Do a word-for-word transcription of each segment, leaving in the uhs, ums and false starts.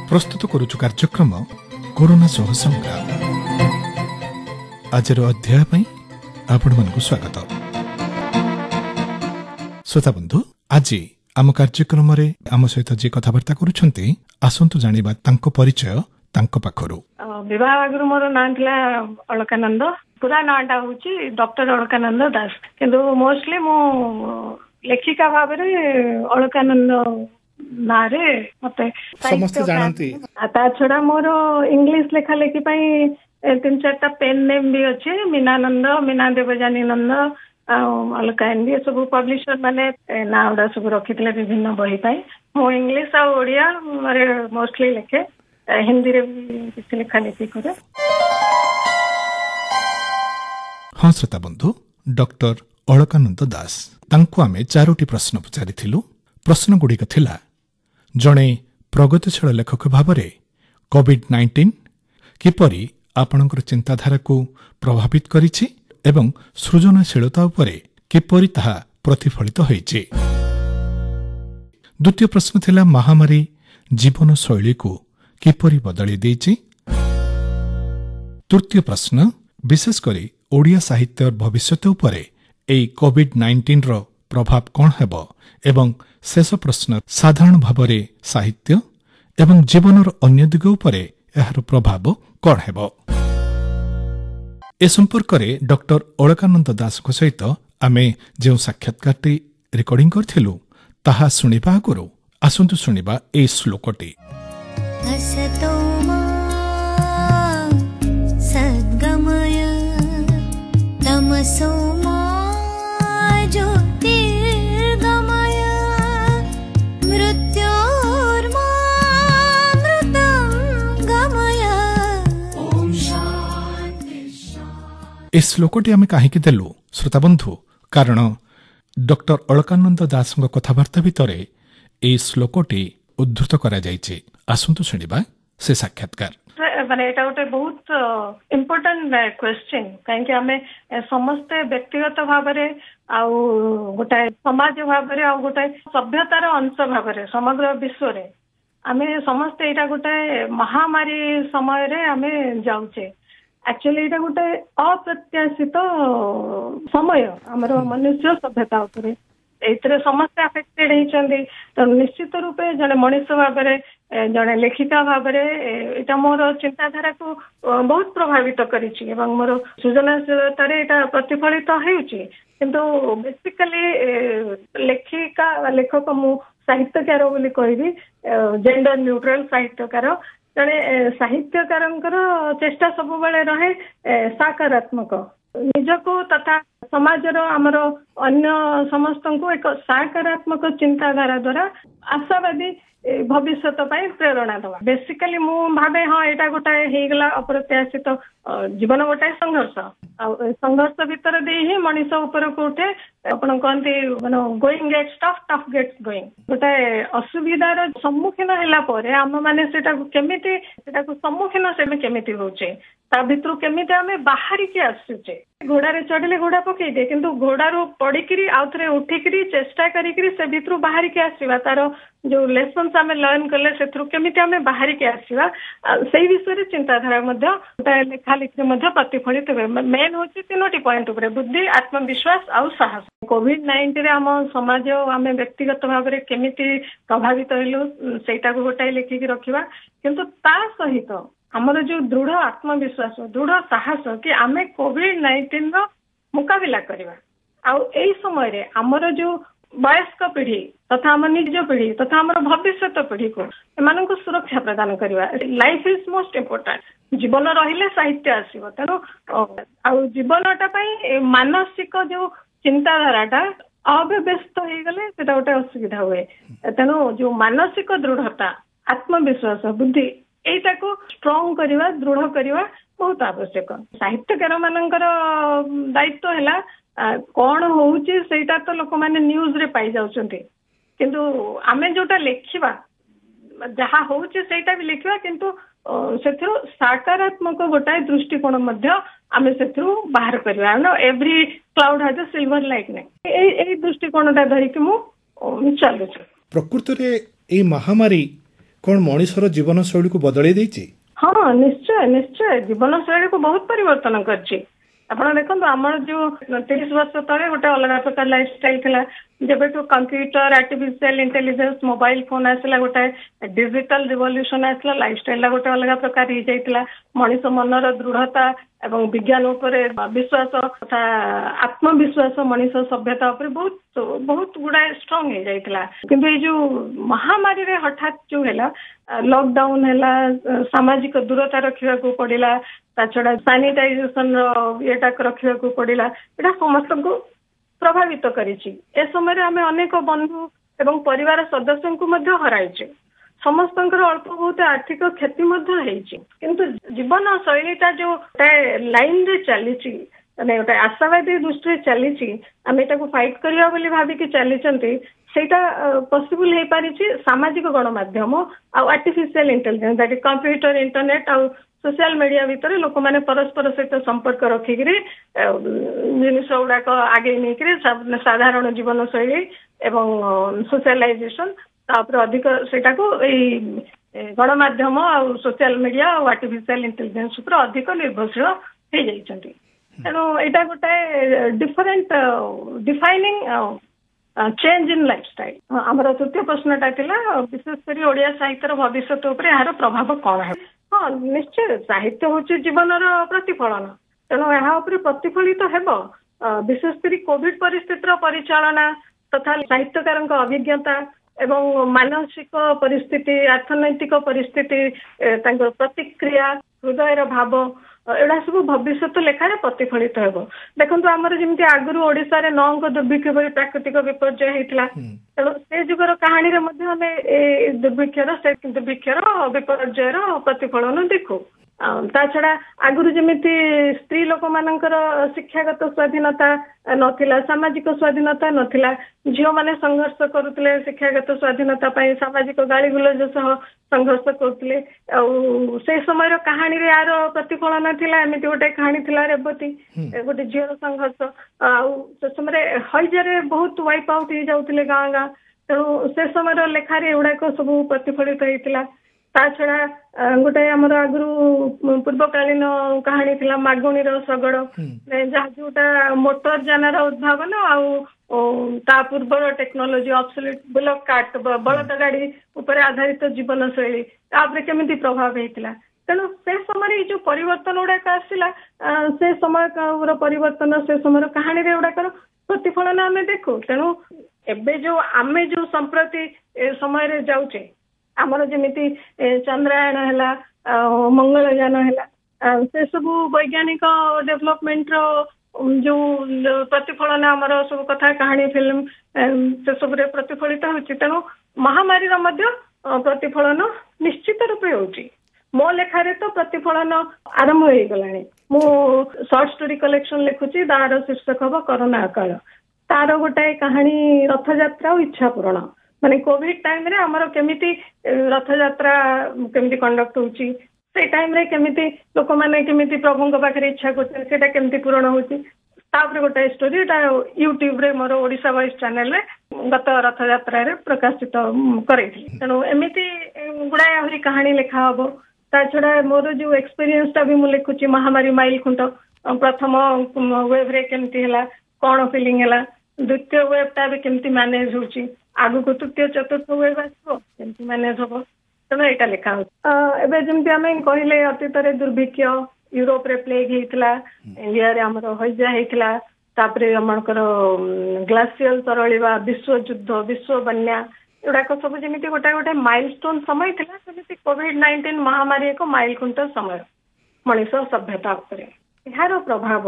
प्रस्तुत करुछु कार्यक्रम कोरोना सह संग्राम। आज अध्याय पई आपण मानकु स्वागत। श्रोता बंधु, आज आम कार्यक्रम रे आम सहित जे कथाबार्ता करूछंती आसंतु जानिबा तांको परिचय तांको पाखरु। विवाह आगु मोर नाम थिला अलकानंद। पूरा नाटा होची डॉक्टर अलकानंद दास, किंतु मोस्टली मो लेखिका भाव रे अलकानंद नारे मते समस्त जानती। ता छडा मोर इंग्लिश लेखा लेखि पई तीन चारटा पेन नेम भी अछि। मीनानंद, मीना देवजानी नंद, अलका एंडी सब पब्लिशर माने नाउडा सब रखितले विभिन्न बही पाई। मो इंग्लिश आ ओडिया मारे मोस्टली लेखे, हिंदी रे किछ लेखा लेखि करे। हाँ श्रोता बंधु, डॉक्टर अलकानंद दास तांको आमे चारोटी प्रश्न पचारिथिलु। प्रश्न गुड़िक थिला, जणे प्रगतिशील लेखक भावरे कोविड नाइंटीन किपरि आपणकर चिंताधारा को प्रभावित करिछि एवं सृजनशीलता उपरे किपरि ताहा प्रतिफलित होइछि। द्वितीय प्रश्न थिला, महामारी जीवन शैली को किपरि बदली देछि। तृतीय प्रश्न, विशेष करी ओडिया साहित्य भविष्यत उपरे एई कोविड नाइंटीन रो प्रभाव कौन हेबो एवं शेष प्रश्न, साधारण भावरे साहित्य एवं जीवनर अन्य दिग उपरे एहार प्रभाव कौन हेबो। ए संपर्क रे डॉक्टर अलकानंद दास सहित आमे जो साक्षात्कार रेकर्डिंग करथिलु ताहा सुनिबा आगुरु आसंतु सुनिबा ए श्लोकटी। सद्गमय तमसो मा ज्योतिर्गमय मृत्योर्मा मृतं गमय। ओम शांति। ए श्लोकटी आमे काहेकि देलु श्रोता बंधु, कारण डॉक्टर अलकानंद दास कथाबार्ता भितरे ए श्लोकटी उद्धृत करा जायछि। आसंतु सुनिबा से साक्षात्कार। माने एटा गोटे बहुत इम्पोर्टेंट क्वेश्चन, कहीं आमे समस्ते व्यक्तिगत भाव में आउ गोटे समाज भाव में आउ गोटे सभ्यतार अंश भाव में समग्र विश्व रे आमे समस्ते एटा गोटे महामारी समय रे आमे जाउचे। एक्चुअली एटा गोटे अप्रत्याशित समय हमर मनुष्य सभ्यता उपरे एतरे समस्या अफेक्टेड होइचंदी। तो निश्चित रूपे जने मनुष्य भाव में जने लेखिका भाव में एटा मोर चिंताधारा को बहुत प्रभावित करिछि एवं मोर सृजनशीलता रे एटा प्रतिफलित हेउछि। किंतु बेसिकली लेखिका लेखक मु साहित्यकार बोली कहबी, जेंडर न्यूट्रल साहित्यकार। जने साहित्यकारंकर चेष्टा सब बेले रहे सकारात्मक निजको तथा समाजर आमर अन्य समस्त को एक सकारात्मक चिंताधारा द्वारा आशावादी भविष्य प्रेरणा दवा। बेसिकली मु भावे हाँ एटा गोटे हेगला अप्रत्याशित जीवन गोटे संघर्ष संघर्ष भितर दे ही मनीष ऊपर को उठे अपन कहते माने going gets tough tough gets going. गोटे असुविधार सम्मुखीन होला परे आम माने सेटा केमिति सेटा को सम्मुखीन से केमिति होचे ता भितर केमिति आमे बाहरी के आसुचे। घोड़ा रे चढ़ले घोड़ा पकई दे, किंतु घोड़ारू पड़िकी आउ थे उठिकी चेष्टा करी से भितर बाहर के आसवा तार जो लेसन आम लर्न कले से केमिति आमे बाहर के आसवा से विषय चिंताधारा गोटे लेखा लिखि प्रतिफलित हुए। मेन हूँ तीनोटी पॉइंट उपरे बुद्धि, आत्मविश्वास आउ साहस। कोविड नाइंटीन आम समाज आम व्यक्तिगत भाव में केमिति प्रभावित हलु सेटा को गोटाए लिखिकी रखा, किंतु ता सहित हमर जो दृढ़ आत्मविश्वास दृढ़ साहस कि आमे कोविड नाइंटीन रो मुकाबिला करवा आउ एई समय रे हमर जो वयस्क पीढ़ी तथा हम निज पीढ़ी तथा हमर भविष्यत पीढ़ी को एमान को सुरक्षा प्रदान करवा। Life is most important. जीवन रहिले साहित्य आसीबो, तेनो आउ जीवनटा पई मानसिक जो चिंताधाराटा अव्यवस्थ हो गले सेटा गोटे असुविधा हुए। तेनो जो मानसिक दृढ़ता, आत्मविश्वास, बुद्धि एटा को स्ट्रॉन्ग करवा, दृढ़ करवा बहुत आवश्यक। साहित्यकार मानकर दायित्व है कौन होउची सेटा तो लोक माने न्यूज रे पाई जाउछंती, किंतु आमे जोटा लेखिबा जहा होउची सेटा भी लिखिबा, किंतु सेथरो सकारात्मक गोटाए दृष्टिकोण मध्य आमे सेथरो बाहर करबा। No every cloud has a silver lightning. ए ए दृष्टिकोणटा धरिक मु चलुछु। प्रकृत रे ए महामारी कौन मनुष्यर जीवन शैली को बदल देछि? हाँ निश्चय निश्चय जीवन शैली को बहुत परिवर्तन करछि। ଆପଣ ଦେଖନ୍ତୁ ଆମର ଯୋଉ ତିରିଶ ବର୍ଷ ତଳେ ଗୋଟେ ଅଲଗା ପ୍ରକାର ଲାଇଫଷ୍ଟାଇଲ ଥିଲା। ଯେବେଠୁ computer artificial intelligence mobile phone ଆସିଲା, ଗୋଟେ ଡିଜିଟାଲ ରିଭଲ୍ୟୁସନ ଆସିଲା, ଲାଇଫଷ୍ଟାଇଲ ଗୋଟେ ଅଲଗା ପ୍ରକାର ହେଇଯାଇଥିଲା। ମଣିଷ ମନର ଦୃଢତା ଏବଂ ବିଜ୍ଞାନ ଉପରେ ବିଶ୍ୱାସ ତଥା ଆତ୍ମବିଶ୍ୱାସ ମଣିଷ ସଭ୍ୟତା ଉପରେ ବହୁତ ବହୁତ ଗୁଡାଏ ଷ୍ଟ୍ରଙ୍ଗ ହେଇଯାଇଥିଲା। କିନ୍ତୁ ଏଇ ଯୋଉ ମହାମାରୀରେ ହଠାତ୍ ଯୋଉ ହେଲା ଲକଡାଉନ ହେଲା, ସାମାଜିକ ଦୂରତା ରଖିବାକୁ ପଡିଲା, ତା ଛଡା ସାନିଟାଇଜେସନ ର ଇଏଟା ରଖିବାକୁ ପଡିଲା, ଏଇଟା ସମସ୍ତଙ୍କୁ ପ୍ରଭାବିତ କରିଛି। ଏ ସମୟରେ ଆମେ ଅନେକ ବନ୍ଧୁ ଏବଂ ପରିବାର ସଦସ୍ୟଙ୍କୁ ମଧ୍ୟ ହରାଇଛେ। ସମସ୍ତଙ୍କର ଅଳ୍ପ ବହୁତ ଆର୍ଥିକ କ୍ଷତି ମଧ୍ୟ ହେଇଛି। କିନ୍ତୁ ଜୀବନ ଶୈଳୀଟା ଯୋଉ ଲାଇନରେ ଚାଲିଛି, ମାନେ ଗୋଟେ ଆଶାବାଦୀ ଦୃଷ୍ଟିରେ ଚାଲିଛି, ଆମେ ଏଟାକୁ ଫାଇଟ୍ କରିବା ବୋଲି ଭାବିକି ଚାଲିଛନ୍ତି, ସେଇଟା ପସିବୁଲ ହେଇପାରିଛି ସାମାଜିକ ଗଣମାଧ୍ୟମ ଆଉ artificial intelligence, that is computer, internet ଆଉ सोशल मीडिया भितर लोक मैंने परस्पर सहित संपर्क रखिकी जिनस गुड़ाक आगे नहीं साधारण जीवन शैली एवं सोशलाइजेशन अधिक सेटा को गणमाध्यम और सोशल मीडिया और आर्टिफिशियल इंटेलिजेंस उपर अधिक निर्भरशील हो जाइछन्ति। तेणु एटा गोटे different defining change in lifestyle. आमर तृतीय प्रश्नटा थिला विशेषकर ओडिया साहित्यर भविष्य उपर यार प्रभाव कौन है? हाँ निश्चय साहित्य हूँ जीवन प्रतिफलन, तेणु यहाँ प्रतिफलित हेब। विशेषकर कोविड परिस्थितिर परिचालना तथा साहित्यकार अभिज्ञता एवं मानसिक परिस्थिति, अर्थनैतिक परिस्थिति, प्रतिक्रिया, हृदय भाव एड़ा सब भविष्य लेखार प्रतिफलित हेब। देखो आमर जमी आगु ओडिशा रे नौंग दुर्भिक्ष भली प्राकृतिक विपर्यय होता, तेणु से जुगर कहानी दुर्भिक्षर से दुर्भिक्षर विपर्ययर प्रतिफलन देखू। ता छड़ा आगुरी जमिति स्त्री लोक मानकर शिक्षागत स्वाधीनता नथिला, सामाजिक स्वाधीनता नथिला, झियो माने संघर्ष करुतले शिक्षागत स्वाधीनता पाई, सामाजिक गाली गुलज सह संघर्ष करुतले। से समय कहानी रे यार प्रतिफलन थिला। एमिति गोटे कहानी थिला रेवती, गोटे झियोर संघर्ष। आ से समय हईजारे बहुत वाइप आउट हो जाउतले गाँ गाँ, तेणु से समय लेखारे एगुड़ाक सब प्रतिफलित होता। ता छड़ा गोटे आमर आगु पूर्वकालीन कहानी थिला मागुणीर शगड़, जहाँ जोटा मोटर यानार उद्भावन आउ ता पूर्वर टेक्नोलोजी ऑब्सोलीट बुलक कार्ट बलद गाड़ी उपर आधारित जीवन शैली तापर केमिति प्रभाव होता। तेणु से समय जो परिवर्तन गुड़ाक आसला, से समय परिवर्तन से समय कहानी गुड़ाक प्रतिफलन आम देखू। तेणु एबे जो आमे जो संप्रति समय जाऊे आमर जमीती चंद्रायन है, मंगलयान है, से सब वैज्ञानिक डेवलपमेंट रो जो प्रतिफलन आमर सब कथा कहानी फिल्म से सब प्रतिफलित होची। तेणु महामारी प्रतिफलन निश्चित रूपे होची। मो लेखारे तो प्रतिफलन आरंभ हो गलानी। मु शॉर्ट स्टोरी कलेक्शन लिखुची, तार शीर्षक हम कोरोना काल। तार गोटाए कहानी रथयात्रा और इच्छा पूरण, माने कोविड टाइम रे हमर केमिति रथयात्रा केमिति कंडक्ट होची, से टाइम रे केमिति लोक माने केमिति प्रभुଙ୍କ पाखरे इच्छा करते सेटा केमिति पूर्ण होची। तापर गोटे स्टोरी एटा यूट्यूब रे मोर ओडिशा वॉइस चैनल रे गत रथयात्रा रे प्रकाशित करैथि। तेणु एमिति गुडाय आहुरी कहानी लिखा हबो। ता छडा मोर जो एक्सपीरियंस ता भी मु लिखुची महामारी माइल खुंट, प्रथम वेव रे केमिति हला, कोन फीलिंग हला, द्वितीय वेव ता भी केमिति मैनेज होची, आगु को तृतीय चतुर्थ वेव आसो केमिति मैनेज हबो। तेणु एटा लिखा हो। एबे जेमिति आमे कहिले अतीत रे दुर्भिक्ष, यूरोप रे प्लेग हेतला, इंडिया रे हमर हइजा हेतला, तापरे हमरकर ग्लासियल तरळिबा, विश्व युद्ध, विश्व बन्या एडाक सब जेमिति गोटा गोटे माइलस्टोन समय थिला, सेमिति कोविड नाइंटीन महामारी एक माइलखुंट समय मनुष्य सभ्यता उपरे। यार प्रभाव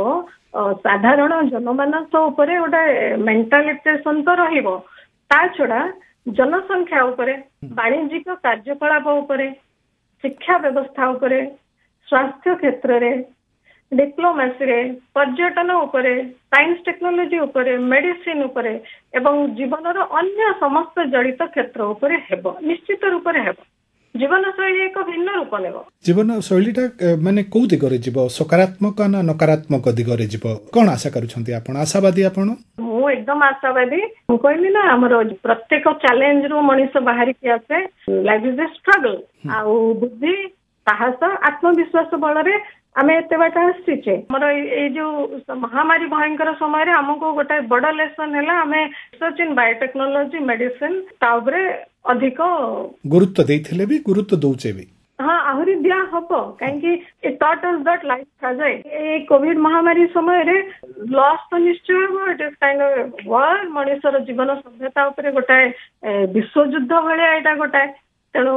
साधारण जनमानस उपरे गोटे मेंटालिटेशन तो रहिबो, ता छड़ा जनसंख्या उपरे, वाणिज्यिक कार्यकलाप उपरे, शिक्षा व्यवस्था उपरे, स्वास्थ्य क्षेत्र रे, डिप्लोमेसी रे, पर्यटन उपरे, साइंस टेक्नोलॉजी उपरे, मेडिसिन उपरे एवं जीवनर अन्य समस्त जड़ित क्षेत्र उपरे हेबो, निश्चित रूप रे हेबो। जीवन शैली एक भिन्न रूप नेब। जीवन शैलीटा माने को दिगरे जीव, सकारात्मक ना नकारात्मक दिगरे जीव, कोन आशा करूछंती आपण? आशावादी आपण? मु ମୁଁ ଏକଦମ ଆଶାବାଦୀ। ମୁଁ କହିଲି ନା ଆମର ପ୍ରତ୍ୟେକ ଚ୍ୟାଲେଞ୍ଜ ରୁ ମଣିଷ ବାହାରିକି ଆସେ। Life is a struggle. ଆଉ ବୁଦ୍ଧି, ସାହସ, ଆତ୍ମବିଶ୍ୱାସ ବଳରେ ଆମେ ଏତେ ବାଟ ଆସିଛେ। ଆମର ଏଇ ଯୋଉ ମହାମାରୀ ଭୟଙ୍କର ସମୟରେ ଆମକୁ ଗୋଟେ ବଡ ଲେସନ ହେଲା ଆମେ ରିସର୍ଚ୍ଚ ଇନ୍ ବାୟୋଟେକ୍ନୋଲୋଜି, ମେଡିସିନ ତା ଉପରେ ଅଧିକ ଗୁରୁତ୍ୱ ଦେଇଥିଲେ ବି ଗୁରୁତ୍ୱ ଦଉଛେ ବି। ହଁ, ଆହୁରି ଦିଆ ହବ କାହିଁକି it taught us that life fragile. ଏଇ କୋଭିଡ ମହାମାରୀ ସମୟରେ ଲସ୍ ତ ନିଶ୍ଚୟ ହବ। It is kind of war. ମଣିଷର ଜୀବନ ସଭ୍ୟତା ଉପରେ ଗୋଟାଏ ବିଶ୍ୱଯୁଦ୍ଧ ଭଳିଆ ଏଇଟା ଗୋଟାଏ। ତେଣୁ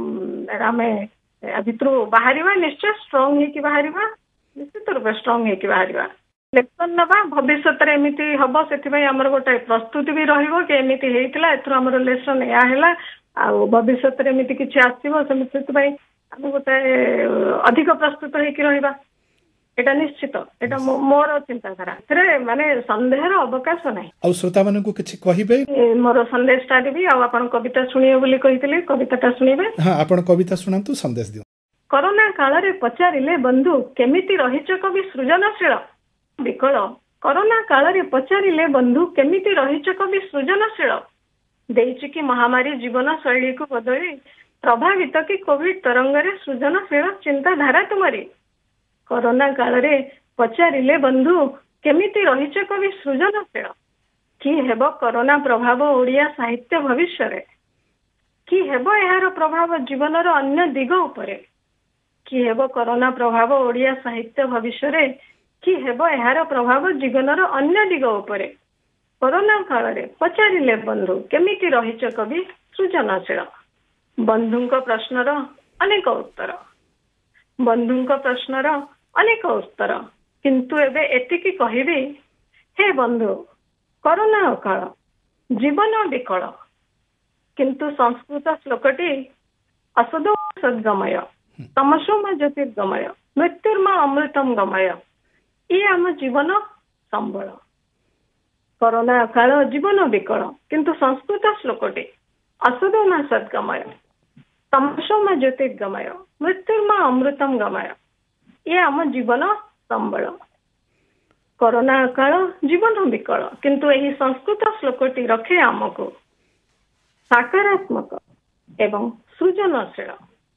ଆମେ ଭିତରୁ ବାହାରିବା, ନିଶ୍ଚୟ ଷ୍ଟ୍ରଙ୍ଗ ହେଇକି ବାହାରିବା, ନିଶ୍ଚିତ ରୂପେ ଷ୍ଟ୍ରଙ୍ଗ ହେଇକି ବାହାରିବା। ଲେସନ ନେବା, ଭବିଷ୍ୟତରେ ଏମିତି ହବ ସେଥିପାଇଁ ଆମର ଗୋଟେ ପ୍ରସ୍ତୁତି ବି ରହିବ କି ଏମିତି ହେଇଥିଲା, ଏଥିରୁ ଆମର ଲେସନ ଏହା ହେଲା, ଆଉ ଭବିଷ୍ୟତରେ ଏମିତି କିଛି ଆସିବ ସେମିତି। ସେଥିପାଇଁ ଆମେ ଗୋଟେ ଅଧିକ ପ୍ରସ୍ତୁତ ହେଇକି ରହିବା, ଏଇଟା ନିଶ୍ଚିତ। ଏଇଟା ମୋର ଚିନ୍ତାଧାରା। ଏଥିରେ ମାନେ ସନ୍ଦେହର ଅବକାଶ ନାହିଁ। ଆଉ ଶ୍ରୋତା ମାନଙ୍କୁ କିଛି କହିବେ? ମୋର ସନ୍ଦେଶଟା ଦେବି, ଆଉ ଆପଣ କବିତା ଶୁଣିବେ ବୋଲି କହିଥିଲେ, କବିତାଟା ଶୁଣିବେ? ହଁ, ଆପଣ କବିତା ଶୁଣାନ୍ତୁ, ସନ୍ଦେଶ ଦିଅ। କରୋନା କାଳରେ ପଚାରିଲେ ବନ୍ଧୁ କେମିତି ରହିଛ କବି ସୃଜନଶୀଳ ବିକଳ। କରୋନା କାଳରେ ପଚାରିଲେ ବନ୍ଧୁ କେମିତି ରହିଛ କବି ସୃଜନଶୀଳ। ଦେଇଛି କି ମହାମାରୀ ଜୀବନ ଶୈଳୀକୁ ବଦଳି, ପ୍ରଭାବିତ କି କୋଭିଡ ତରଙ୍ଗରେ ସୃଜନଶୀଳ ଚିନ୍ତାଧାରା ତୁମରି। କରୋନା କାଳରେ ପଚାରିଲେ ବନ୍ଧୁ କେମିତି ରହିଛ କବି ସୃଜନଶୀଳ। କି ହେବ କରୋନା ପ୍ରଭାବ ଓଡ଼ିଆ ସାହିତ୍ୟ ଭବିଷ୍ୟରେ। କି ହେବ ଏହାର ପ୍ରଭାବ ଜୀବନର ଅନ୍ୟ ଦିଗ ଉପରେ। କି ହେବ କରୋନା ପ୍ରଭାବ ଓଡ଼ିଆ ସାହିତ୍ୟ ଭବିଷ୍ୟରେ। କି ହେବ ଏହାର ପ୍ରଭାବ ଜୀବନର ଅନ୍ୟ ଦିଗ ଉପରେ। କରୋନା କାଳରେ ପଚାରିଲେ ବନ୍ଧୁ କେମିତି ରହିଛ କବି ସୃଜନଶୀଳ। ବନ୍ଧୁଙ୍କ ପ୍ରଶ୍ନର ଅନେକ ଉତ୍ତର, ବନ୍ଧୁଙ୍କ ପ୍ରଶ୍ନର ଅନେକ ଉତ୍ତର, କିନ୍ତୁ ଏବେ ଏତିକି କହିବି, ହେ ବନ୍ଧୁ କରୋନା ଅକାଳ ଜୀବନ ବିକଳ, କିନ୍ତୁ ସଂସ୍କୃତ ଶ୍ଲୋକଟି ଅସଦୋ ସଦ୍ଗମୟ ତମସୋମା ଜ୍ୟୋତିର୍ଗମୟ ମୃତ୍ୟୁର୍ମା ଅମୃତମ ଗମୟ। ଇଏ ଆମ ଜୀବନ ସମ୍ବଳ। କରୋନା କାଳ ଜୀବନ ବିକଳ, କିନ୍ତୁ ସଂସ୍କୃତ ଶ୍ଲୋକଟି ଅସଦୋମା ସଦ୍ଗମୟ ତମସୋମା ଜ୍ୟୋତିର୍ଗମୟ ମୃତ୍ୟୁର୍ମା ଅମୃତମ ଗମୟ। ଇଏ ଆମ ଜୀବନ ସମ୍ବଳ। କରୋନା କାଳ ଜୀବନ ବିକଳ, କିନ୍ତୁ ଏହି ସଂସ୍କୃତ ଶ୍ଲୋକଟି ରଖେ ଆମକୁ ସକାରାତ୍ମକ ଏବଂ ସୃଜନଶୀଳ।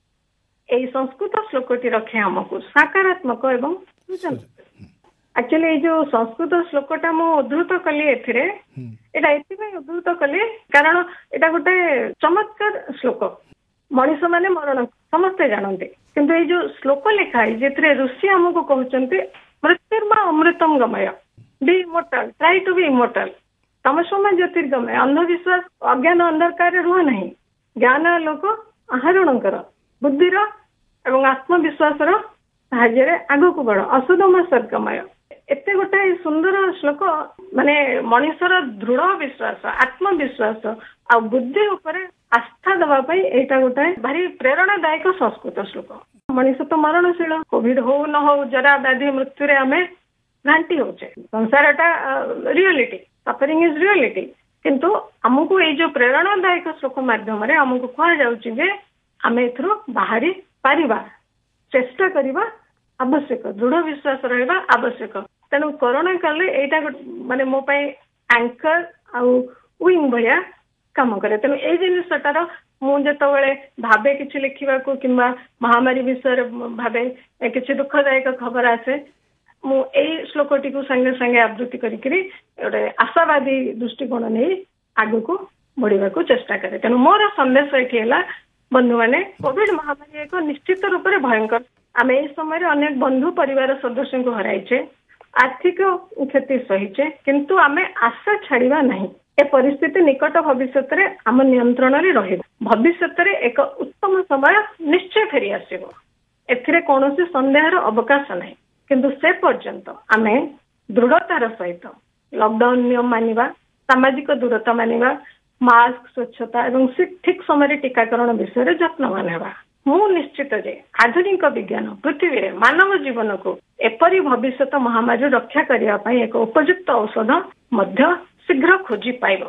ଏହି ସଂସ୍କୃତ ଶ୍ଲୋକଟି ରଖେ ଆମକୁ ସକାରାତ୍ମକ ଏବଂ ସୃଜନଶୀଳ। ଆକ୍ଚୁଆଲି ଏଇ ଯୋଉ ସଂସ୍କୃତ ଶ୍ଲୋକଟା ମୁଁ ଉଦ୍ଧୃତ କଲି ଏଥିରେ, ଏଇଟା ଏଥିପାଇଁ ଉଦ୍ଧୃତ କଲି କାରଣ ଏଇଟା ଗୋଟେ ଚମତ୍କାର ଶ୍ଲୋକ। ମଣିଷ ମାନେ ମରଣ ସମସ୍ତେ ଜାଣନ୍ତି, କିନ୍ତୁ ଏଇ ଯୋଉ ଶ୍ଲୋକ ଲେଖା ହେଇଛି ଏଥିରେ ଋଷି ଆମକୁ କହୁଛନ୍ତି ମୃତ୍ୟୁର୍ମା ଅମୃତମ ଗମୟ, ବି ଇମୋର୍ଟାଲ, ଟ୍ରାଇ ଟୁ ବି ଇମୋର୍ଟାଲ। ତମସୋମା ଜ୍ୟୋତିର୍ଗମୟ, ଅନ୍ଧବିଶ୍ୱାସ ଅଜ୍ଞାନ ଅନ୍ଧକାରରେ ରୁହ ନାହିଁ, ଜ୍ଞାନ ଲୋକ ଆହରଣ କର, ବୁଦ୍ଧିର ଏବଂ ଆତ୍ମବିଶ୍ୱାସର ସାହାଯ୍ୟରେ ଆଗକୁ ବଢ, ଅସଦୋମା ସଦ୍ଗମୟ। ଏତେ ଗୋଟାଏ ସୁନ୍ଦର ଶ୍ଲୋକ, ମାନେ ମଣିଷର ଦୃଢ ବିଶ୍ୱାସ, ଆତ୍ମବିଶ୍ୱାସ ଆଉ ବୁଦ୍ଧି ଉପରେ ଆସ୍ଥା ଦେବା ପାଇଁ ଏଇଟା ଗୋଟାଏ ଭାରି ପ୍ରେରଣାଦାୟକ ସଂସ୍କୃତ ଶ୍ଲୋକ। ମଣିଷ ତ ମରଣଶୀଳ, କୋଭିଡ ହଉ ନ ହଉ, ଜରା ବ୍ୟାଧି ମୃତ୍ୟୁରେ ଆମେ ଘାଣ୍ଟି ହଉଛେ। ସଂସାରଟା ରିଅଲିଟି, ସଫରିଂ ଇଜ ରିଅଲିଟି, କିନ୍ତୁ ଆମକୁ ଏଇ ଯୋଉ ପ୍ରେରଣାଦାୟକ ଶ୍ଲୋକ ମାଧ୍ୟମରେ ଆମକୁ କୁହାଯାଉଛି ଯେ ଆମେ ଏଥିରୁ ବାହାରି ପାରିବା, ଚେଷ୍ଟା କରିବା ଆବଶ୍ୟକ, ଦୃଢ ବିଶ୍ୱାସ ରହିବା ଆବଶ୍ୟକ। ତେଣୁ କରୋନା କାଳରେ ଏଇଟା ମାନେ ମୋ ପାଇଁ ଆଙ୍କର ଆଉ ୱିଙ୍ଗ ଭଳିଆ କାମ କରେ। ତେଣୁ ଏଇ ଜିନିଷଟାର ମୁଁ ଯେତେବେଳେ ଭାବେ କିଛି ଲେଖିବାକୁ କିମ୍ବା ମହାମାରୀ ବିଷୟରେ ଭାବେ କିଛି ଦୁଃଖଦାୟକ ଖବର ଆସେ, ମୁଁ ଏଇ ଶ୍ଲୋକଟିକୁ ସାଙ୍ଗେ ସାଙ୍ଗେ ଆବୃତ୍ତି କରିକିରି ଗୋଟେ ଆଶାବାଦୀ ଦୃଷ୍ଟିକୋଣ ନେଇ ଆଗକୁ ବଢିବାକୁ ଚେଷ୍ଟା କରେ। ତେଣୁ ମୋର ସନ୍ଦେଶ ଏଠି ହେଲା, ବନ୍ଧୁମାନେ କୋଭିଡ ମହାମାରୀ ଏକ ନିଶ୍ଚିତ ରୂପରେ ଭୟଙ୍କର। ଆମେ ଏହି ସମୟରେ ଅନେକ ବନ୍ଧୁ ପରିବାର ସଦସ୍ୟଙ୍କୁ ହରାଇଛେ, ଆର୍ଥିକ କ୍ଷତି ସହିଛେ, କିନ୍ତୁ ଆମେ ଆଶା ଛାଡିବା ନାହିଁ। ଏ ପରିସ୍ଥିତି ନିକଟ ଭବିଷ୍ୟତରେ ଆମ ନିୟନ୍ତ୍ରଣରେ ରହିବ। ଭବିଷ୍ୟତରେ ଏକ ଉତ୍ତମ ସମୟ ନିଶ୍ଚୟ ଫେରି ଆସିବ, ଏଥିରେ କୌଣସି ସନ୍ଦେହର ଅବକାଶ ନାହିଁ। କିନ୍ତୁ ସେ ପର୍ଯ୍ୟନ୍ତ ଆମେ ଦୃଢତାର ସହିତ ଲକଡାଉନ ନିୟମ ମାନିବା, ସାମାଜିକ ଦୂରତା ମାନିବା, ମାସ୍କ, ସ୍ୱଚ୍ଛତା ଏବଂ ଠିକ ସମୟରେ ଟିକାକରଣ ବିଷୟରେ ଯତ୍ନବାନ ହେବା। ମୁଁ ନିଶ୍ଚିତ ଯେ ଆଧୁନିକ ବିଜ୍ଞାନ ପୃଥିବୀରେ ମାନବ ଜୀବନକୁ ଏପରି ଭବିଷ୍ୟତ ମହାମାରୀରୁ ରକ୍ଷା କରିବା ପାଇଁ ଏକ ଉପଯୁକ୍ତ ଔଷଧ ମଧ୍ୟ ଶୀଘ୍ର ଖୋଜି ପାଇବ।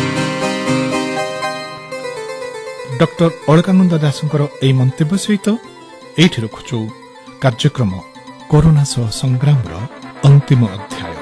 ଡକ୍ଟର ଅଳକାନନ୍ଦ ଦାସଙ୍କର ଏହି ମନ୍ତବ୍ୟ ସହିତ ଏଇଠି ରଖୁଛୁ କାର୍ଯ୍ୟକ୍ରମ କରୋନା ସହ ସଂଗ୍ରାମର ଅନ୍ତିମ ଅଧ୍ୟାୟ।